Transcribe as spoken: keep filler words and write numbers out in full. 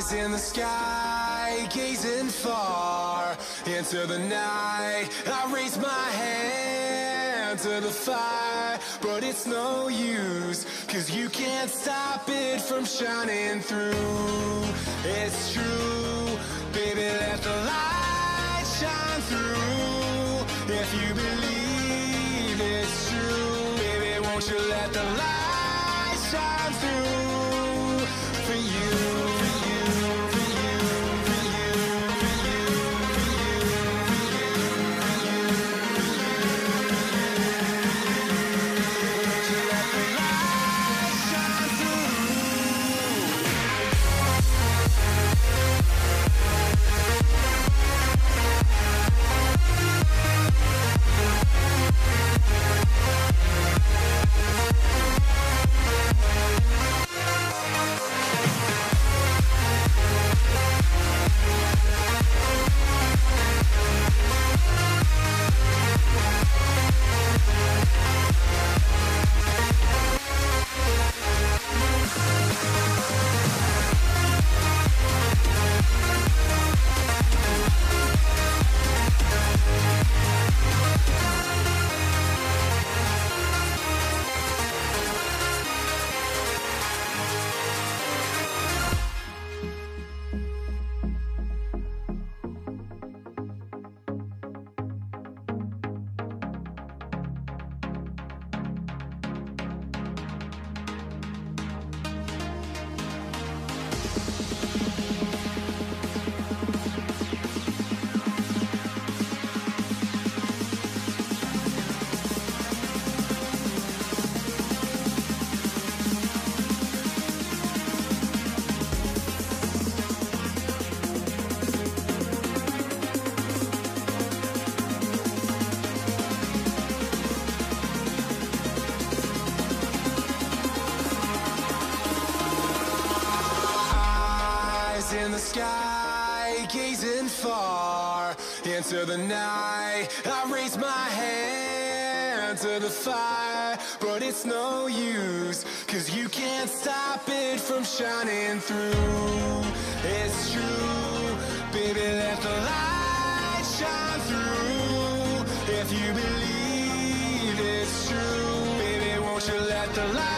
in the sky, gazing far into the night. I raise my hand to the fire, but it's no use, 'cause you can't stop it from shining through. It's true, baby, let the light shine through. If you believe it's true, baby, won't you let the light shine through for you. In the sky, gazing far into the night. I raise my hand to the fire, but it's no use, 'cause you can't stop it from shining through. It's true, baby, let the light shine through. If you believe it's true, baby, won't you let the light